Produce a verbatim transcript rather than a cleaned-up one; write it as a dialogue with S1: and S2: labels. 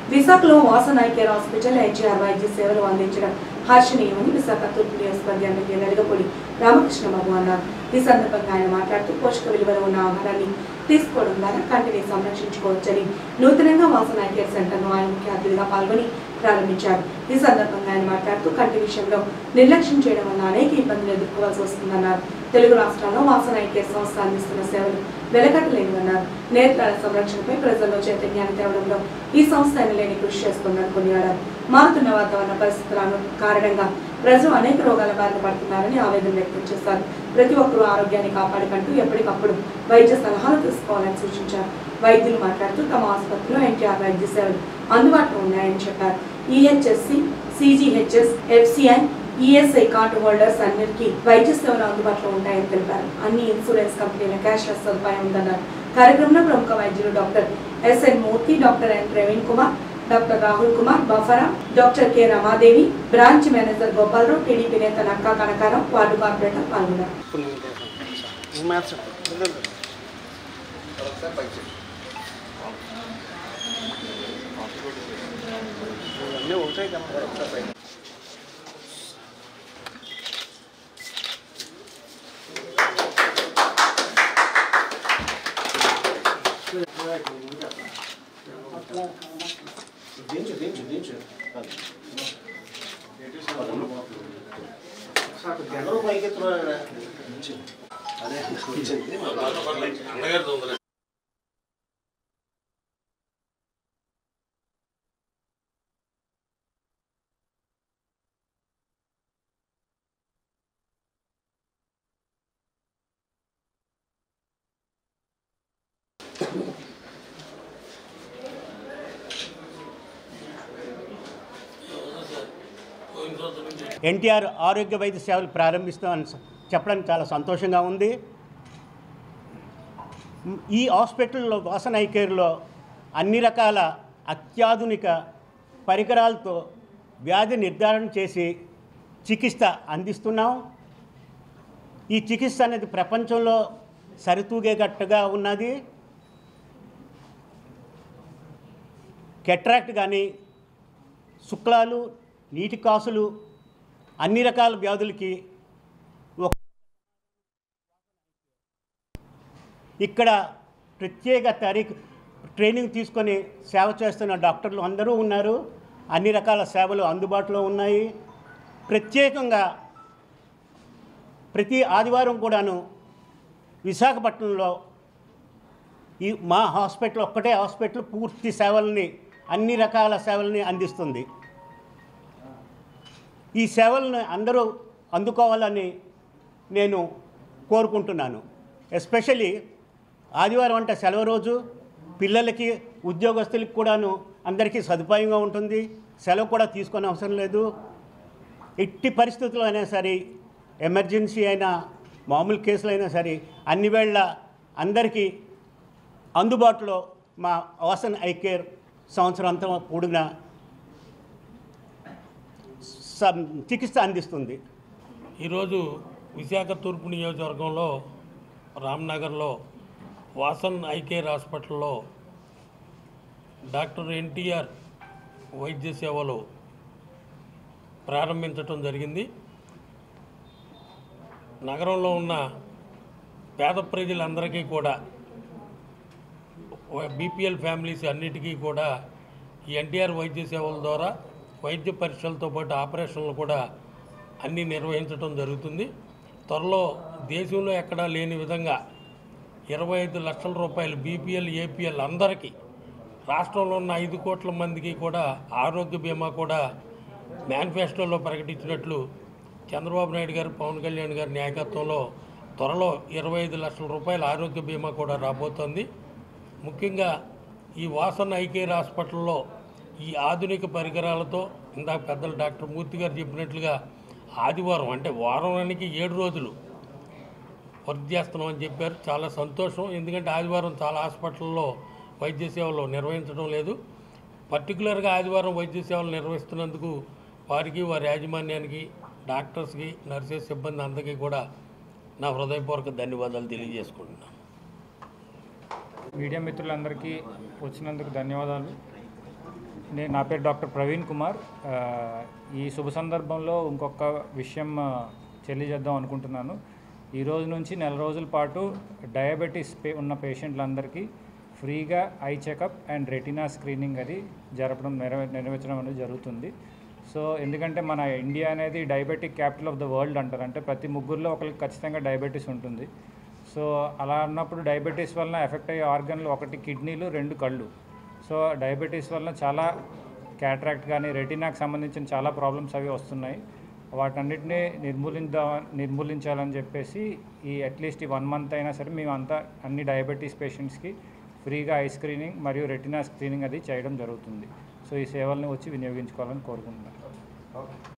S1: విశాఖలో Vasan eye care hospital HR వైద్య సేవలు అందించడం హర్షణీయమని విశాఖ తూర్పు నియోజకవర్గ ఎమ్మెల్యే వెలగపూడి రామకృష్ణబాబు అన్నారు. ఈ సందర్భంగా ఆయన మాట్లాడుతూ పోషక విలువలు ఉన్న ఆహారాన్ని తీసుకోవడం ద్వారా కంటిని సంరక్షించుకోవచ్చని నూతనంగా వాసన్ ఐ కేర్ సెంటర్ను ఆయన ముఖ్య అతిథిగా పాల్గొని ప్రారంభించారు. ఈ సందర్భంగా ఆయన మాట్లాడుతూ కంటి విషయంలో నిర్లక్ష్యం చేయడం వల్ల అనేక ఇబ్బందులు ఎదుర్కోవాల్సి వస్తుందన్నారు. తెలుగు రాష్ట్రాల్లో వాసన్ ఐ కేర్ సంస్థ అందిస్తున్న సేవలు వెలకట్టలేనివన్నారు. నేత్రాల సంరక్షణపై ప్రజల్లో చైతన్యాన్ని తేవడంలో ఈ సంస్థ ఎనలేని కృషి చేస్తుందని కొనియాడారు. మారుతున్న వాతావరణ పరిస్థితుల కారణంగా ప్రజలు అనేక రోగాల బారిన పడుతున్నారని ఆవేదన వ్యక్తం చేశారు. ప్రతి ఒక్కరూ ఆరోగ్యాన్ని కాపాడుకుంటూ ఎప్పటికప్పుడు వైద్య సలహాలు తీసుకోవాలని సూచించారు. వైద్యులు మాట్లాడుతూ తమ ఆసుపత్రిలో ఎన్టీఆర్ వైద్య సేవలు అందుబాటులో ఉన్నాయని చెప్పారు. EHSC, CGHS, FCI, ESI card holders అందరికీ వైద్య సేవలు అందుబాటులో ఉంటాయని తెలిపారు. అన్ని ఇన్సూరెన్స్ కంపెనీల క్యాష్లెస్ సదుపాయం ఉందన్నారు. కార్యక్రమంలో ప్రముఖ వైద్యులు doctor SN Murthy, doctor N Praveen Kumar, doctor Rahul Kumar Bafara, doctor K Ramadevi, branch manager Gopalarao, TDP నేత నక్కా కనకారం, వార్డు కార్పొరేటర్ పాల్గొన్నారు.
S2: Dentro, dentro, dentro. Saco de agora vai que troca, né? Até kitchen. Andagar dondre.
S3: NTR ఆరోగ్య వైద్య సేవలు ప్రారంభిస్తామని చెప్పడానికి చాలా సంతోషంగా ఉంది. ఈ హాస్పిటల్లో వాసన్ ఐ కేర్లో అన్ని రకాల అత్యాధునిక పరికరాలతో వ్యాధి నిర్ధారణ చేసి చికిత్స అందిస్తున్నాం. ఈ చికిత్స అనేది ప్రపంచంలో సరితూగేటట్టుగా ఉన్నది. కెట్రాక్ట్ కానీ, శుక్లాలు, నీటి కాసులు, అన్ని రకాల వ్యాధులకి ఒక ఇక్కడ ప్రత్యేక తరీఖు ట్రైనింగ్ తీసుకొని సేవ చేస్తున్న డాక్టర్లు అందరూ ఉన్నారు. అన్ని రకాల సేవలు అందుబాటులో ఉన్నాయి. ప్రత్యేకంగా ప్రతి ఆదివారం కూడాను విశాఖపట్నంలో ఈ మా హాస్పిటల్ ఒక్కటే హాస్పిటల్ పూర్తి సేవల్ని, అన్ని రకాల సేవల్ని అందిస్తుంది. ఈ సేవలను అందరూ అందుకోవాలని నేను కోరుకుంటున్నాను. ఎస్పెషలీ ఆదివారం అంటే సెలవు రోజు, పిల్లలకి, ఉద్యోగస్తులకి కూడాను అందరికీ సదుపాయంగా ఉంటుంది. సెలవు కూడా తీసుకునే అవసరం లేదు. ఎట్టి పరిస్థితుల్లో అయినా సరే, ఎమర్జెన్సీ అయినా మామూలు కేసులు అయినా సరే, అన్ని వేళ అందరికీ అందుబాటులో మా వాసన్ ఐ కేర్ సంవత్సరం అంతా కూడిన చికిత్స అందిస్తుంది.
S4: ఈరోజు విశాఖ తూర్పు నియోజకవర్గంలో రామ్నగర్లో వాసన్ ఐ కేర్ హాస్పిటల్లో డాక్టర్ ఎన్టీఆర్ వైద్య సేవలు ప్రారంభించడం జరిగింది. నగరంలో ఉన్న పేద ప్రజలందరికీ కూడా, బీపీఎల్ ఫ్యామిలీస్ అన్నిటికీ కూడా ఈ ఎన్టీఆర్ వైద్య సేవల ద్వారా వైద్య పరీక్షలతో పాటు ఆపరేషన్లు కూడా అన్నీ నిర్వహించడం జరుగుతుంది. త్వరలో దేశంలో ఎక్కడా లేని విధంగా ఇరవై ఐదు లక్షల రూపాయలు బీపీఎల్, ఏపీఎల్ అందరికీ, రాష్ట్రంలో ఉన్న ఐదు కోట్ల మందికి కూడా ఆరోగ్య బీమా కూడా మేనిఫెస్టోలో ప్రకటించినట్లు చంద్రబాబు నాయుడు గారు, పవన్ కళ్యాణ్ గారి నాయకత్వంలో త్వరలో ఇరవై ఐదు లక్షల రూపాయల ఆరోగ్య బీమా కూడా రాబోతోంది. ముఖ్యంగా ఈ వాసన్ ఐ కేర్ హాస్పిటల్లో ఈ ఆధునిక పరికరాలతో, ఇందాక పెద్దలు డాక్టర్ మూర్తి గారు చెప్పినట్లుగా ఆదివారం అంటే వారానికి ఏడు రోజులు వర్క్ చేస్తున్నామని చెప్పారు. చాలా సంతోషం. ఎందుకంటే ఆదివారం చాలా హాస్పిటల్లో వైద్య సేవలు నిర్వహించడం లేదు. పర్టికులర్గా ఆదివారం వైద్య సేవలు నిర్వహిస్తున్నందుకు వారికి, వారి యాజమాన్యానికి, డాక్టర్స్కి, నర్సెస్ సిబ్బంది అందరికీ కూడా నా హృదయపూర్వక ధన్యవాదాలు తెలియజేసుకుంటున్నాను.
S5: మీడియా మిత్రులందరికీ వచ్చినందుకు ధన్యవాదాలు. నేను నా పేరు డాక్టర్ ప్రవీణ్ కుమార్. ఈ శుభ సందర్భంలో ఇంకొక విషయం తెలియజేద్దాం అనుకుంటున్నాను. ఈ రోజు నుంచి నెల రోజుల పాటు డయాబెటీస్ పే ఉన్న పేషెంట్లందరికీ ఫ్రీగా eye checkup and retina screening అది జరపడం నెరవే నెరవేర్చడం అనేది జరుగుతుంది. సో ఎందుకంటే మన ఇండియా అనేది diabetic capital of the world అంటారు. అంటే ప్రతి ముగ్గురులో ఒకరికి ఖచ్చితంగా డయాబెటీస్ ఉంటుంది. సో అలా ఉన్నప్పుడు డయాబెటీస్ వలన ఎఫెక్ట్ అయ్యే ఆర్గన్లు ఒకటి కిడ్నీలు, రెండు కళ్ళు. సో డయాబెటీస్ వలన చాలా క్యాట్రాక్ట్ కానీ రెటినాకి సంబంధించిన చాలా ప్రాబ్లమ్స్ అవి వస్తున్నాయి. వాటన్నిటిని నిర్మూలిందా నిర్మూలించాలని చెప్పేసి ఈ అట్లీస్ట్ ఈ వన్ మంత్ అయినా సరే మేమంతా అన్ని డయాబెటీస్ పేషెంట్స్కి ఫ్రీగా ఐ స్క్రీనింగ్ మరియు రెటినా స్క్రీనింగ్ అది చేయడం జరుగుతుంది. సో ఈ సేవల్ని వచ్చి వినియోగించుకోవాలని కోరుకుంటున్నాను.